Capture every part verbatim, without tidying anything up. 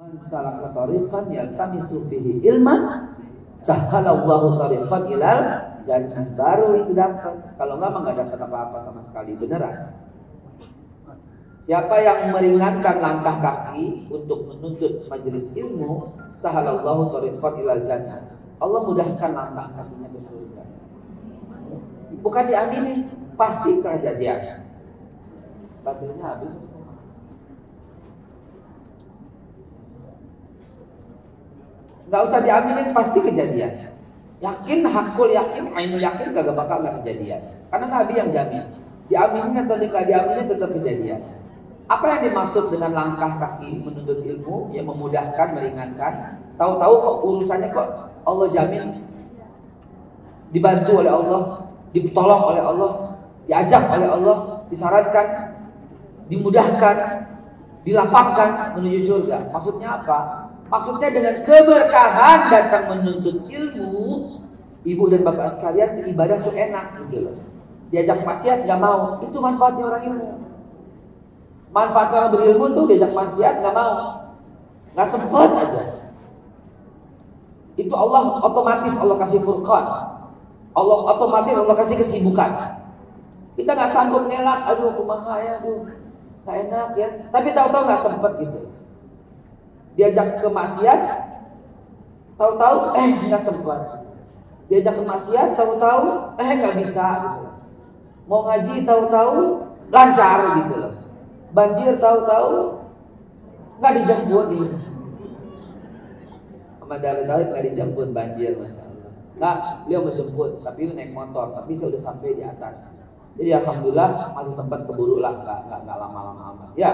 Man salaka tariqan yaltamisu fihi ilman sahhalallahu tariqan ilal jannah. Baru itu dapat. Kalau enggak mah enggak dapat apa-apa sama sekali, beneran. Siapa yang meringankan langkah kaki untuk menuntut majelis ilmu, sahhalallahu tariqan ilal jannah. Allah mudahkan langkah kakinya ke surga. Bukan diamini, pasti kejadian. Baterainya habis. Nggak usah diaminin, pasti kejadian. Yakin, hakul yakin, ainul yakin kagak bakal nggak kejadian. Karena Nabi yang jamin. Diaminin atau tidak diaminin tetap kejadian. Apa yang dimaksud dengan langkah kaki menuntut ilmu? Yang memudahkan, meringankan. Tahu-tahu kok urusannya kok Allah jamin, dibantu oleh Allah, ditolong oleh Allah, diajak oleh Allah, disarankan, dimudahkan, dilapangkan menuju surga. Maksudnya apa? Maksudnya dengan keberkahan datang menuntut ilmu, ibu dan bapak sekalian, ibadah tuh enak gitu loh. Diajak maksiat nggak mau, itu manfaatnya orang ilmu. Manfaat orang berilmu tuh diajak maksiat nggak mau, nggak sempet aja. Itu Allah otomatis Allah kasih furqan, Allah otomatis Allah kasih kesibukan. Kita nggak sanggup ngelak, aduh kumaha ya tuh, nggak enak ya. Tapi tahu-tahu nggak sempet gitu. Diajak ke maksiat, tahu-tahu eh nggak sempat. Diajak ke maksiat, tahu-tahu eh nggak bisa. Gitu. Mau ngaji, tahu-tahu lancar gitu loh. Banjir, tahu-tahu nggak dijemput. Gitu. Sama dari Daud nggak dijemput banjir, masya Allah. Nggak, beliau menjemput, tapi naik motor, tapi saya udah sampai di atas. Jadi alhamdulillah masih sempat keburu lah, nggak nggak nggak lama-lama amat. Ya.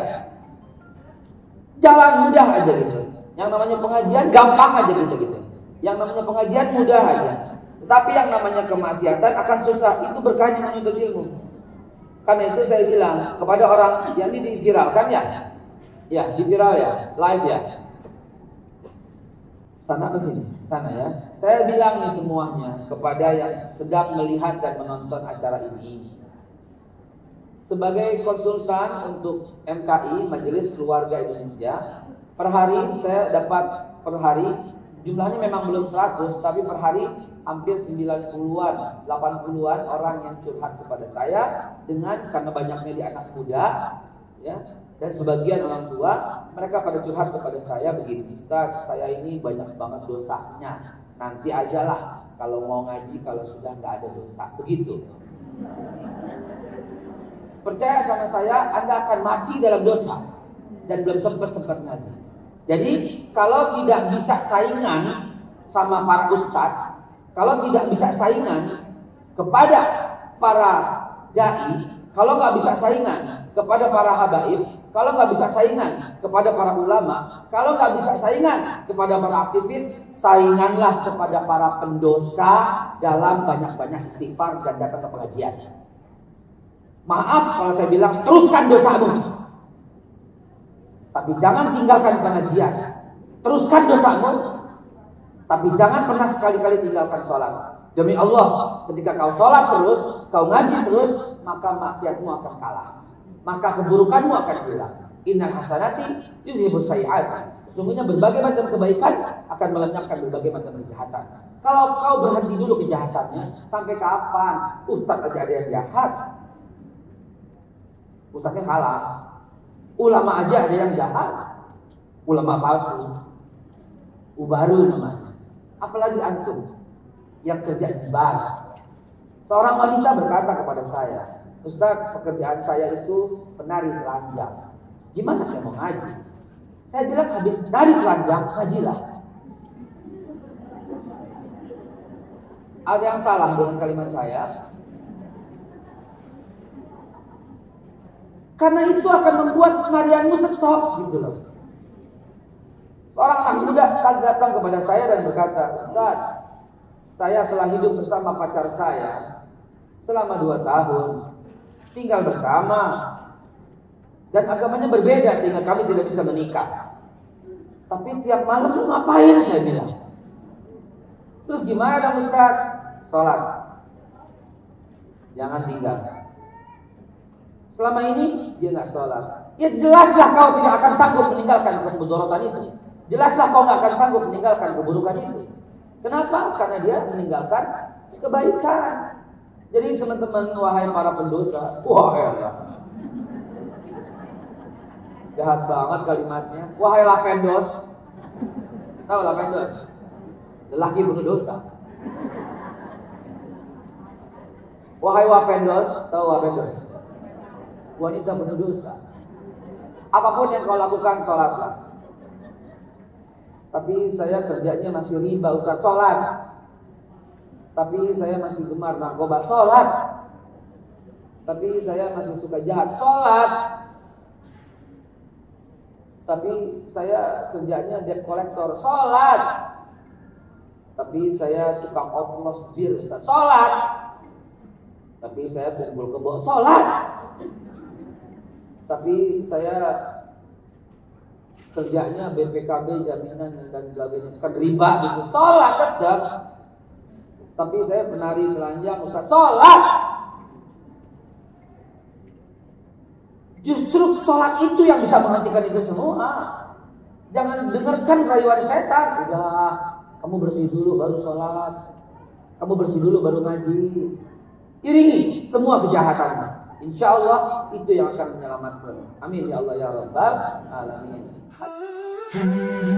Jalan mudah aja gitu. Yang namanya pengajian gampang aja gitu gitu. Yang namanya pengajian mudah aja. Tetapi yang namanya kemaksiatan akan susah. Itu berkahnya menuntut ilmu. Karena itu saya bilang kepada orang yang ini diviralkan ya, ya diviral ya, live ya. Sana ke sini, sana ya. Saya bilang nih semuanya kepada yang sedang melihat dan menonton acara ini. Sebagai konsultan untuk M K I, Majelis Keluarga Indonesia, per hari saya dapat per hari, jumlahnya memang belum seratus, tapi per hari hampir sembilan puluhan, delapan puluhan orang yang curhat kepada saya dengan karena banyaknya di anak muda, ya, dan sebagian orang tua, mereka pada curhat kepada saya begini, Ustaz, saya ini banyak banget dosanya, nanti ajalah kalau mau ngaji kalau sudah nggak ada dosa, begitu. Percaya sama saya, Anda akan mati dalam dosa dan belum sempat-sempat ngaji. Jadi kalau tidak bisa saingan sama para ustadz, kalau tidak bisa saingan kepada para dai, kalau nggak bisa saingan kepada para habaib, kalau nggak bisa saingan kepada para ulama, kalau nggak bisa saingan kepada para aktivis, sainganlah kepada para pendosa dalam banyak-banyak istighfar dan datang ke pengajian. Maaf kalau saya bilang teruskan dosamu, tapi jangan tinggalkan pengajian. Teruskan dosamu, tapi jangan pernah sekali-kali tinggalkan sholat. Demi Allah, ketika kau sholat terus, kau ngaji terus, maka maksiatmu akan kalah, maka keburukanmu akan hilang. Innal hasanati yuzhibus sayyi'at. Sesungguhnya berbagai macam kebaikan akan melenyapkan berbagai macam kejahatan. Kalau kau berhenti dulu kejahatannya, sampai kapan? Ustaz aja ada yang jahat. Ustaznya salah. Ulama aja ada yang jahat. Ulama palsu. Ubaru namanya. Apalagi antum yang kerja di bar. Seorang wanita berkata kepada saya, Ustaz, pekerjaan saya itu penari telanjang. Gimana saya mau ngaji? Saya bilang habis nari telanjang, ngajilah. Ada yang salah dengan kalimat saya? Karena itu akan membuat penarianmu stop gitu loh. Seorang anak muda datang kepada saya dan berkata, Ustaz, saya telah hidup bersama pacar saya selama dua tahun, tinggal bersama, dan agamanya berbeda sehingga kami tidak bisa menikah. Tapi tiap malam tuh ngapain, saya bilang. Terus gimana dong Ustaz? Sholat. Jangan tinggal. Selama ini dia nggak sholat. Ya jelaslah kau tidak akan sanggup meninggalkan kemudorotan itu. Jelaslah kau nggak akan sanggup meninggalkan keburukan itu. Kenapa? Karena dia meninggalkan kebaikan. Jadi teman-teman, wahai para pendosa, wah ya, jahat banget kalimatnya. Wahai lapendos, tahu lapendos? Lelaki penuh dosa. Wahai wapendos, tahu wapendos? Wanita penuh dosa. Apapun yang kau lakukan, sholatlah. Tapi saya kerjanya masih riba, Ustaz, sholat. Tapi saya masih gemar narkoba, sholat. Tapi saya masih suka jahat, sholat. Tapi saya kerjanya debt collector, sholat. Tapi saya tukang oplos bir, Ustaz, sholat. Tapi saya kumpul kebo, sholat. Tapi saya kerjanya B P K B, jaminan dan sebagainya, kan riba gitu, sholat tetap. Tapi saya penari telanjang, Ustaz, sholat. Justru sholat itu yang bisa menghentikan itu semua. Jangan dengarkan rayuan setan. Udah, kamu bersih dulu baru sholat. Kamu bersih dulu baru ngaji. Iringi semua kejahatannya. Insya Allah itu yang akan menyelamatkan. Amin ya Allah ya Rabbal Alamin.